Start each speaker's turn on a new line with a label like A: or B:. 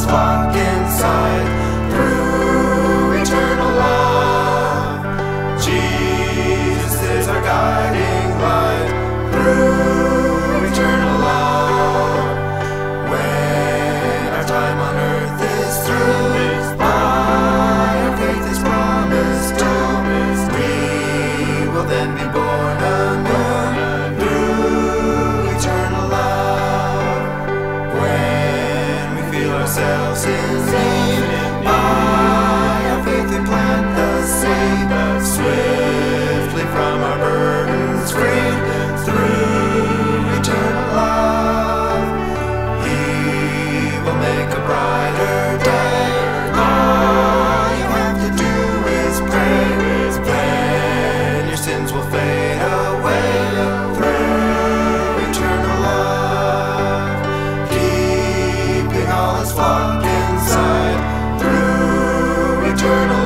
A: his flock inside. Through eternal love, Jesus is our guiding light. Through eternal love, when our time on earth is through, by our faith is promised to, we will then be born anew. Through eternal love, when we feel ourselves in need, by our faith we plant the seed, swiftly from our burdens freed. Through eternal love, He will make a brighter day. All you have to do is pray, then your sins will fade away. Through eternal love, keeping all His flock inside. Through eternal